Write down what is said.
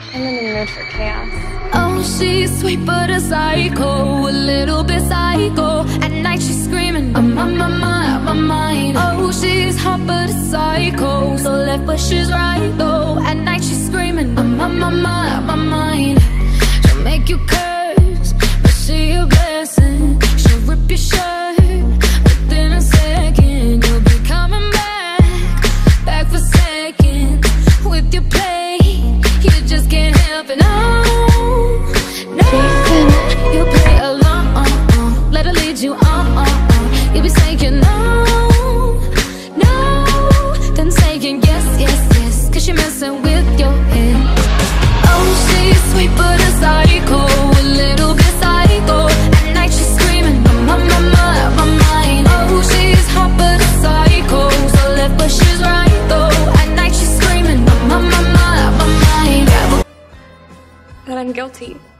I'm in the mood for chaos. Oh, she's sweet but a psycho, a little bit psycho. At night she's screaming, I'm on my mind. Oh, she's hot but a psycho, so left but she's right though. At night she's screaming, I'm on my mind. She'll make you curse, but she a blessing. She'll rip your shirt within a second. You'll be coming back for seconds with your play. You just can't help it, no. You play along, let her lead you on. You'll be saying no, then saying yes, cause you're messing with your head. Oh, she's sweet but a psycho, a little bit psycho. At night she's screaming, I'm on my mind. Oh, she's hot but a psycho, so left but she's right though. At night she's screaming, I'm on my mind. That I'm guilty.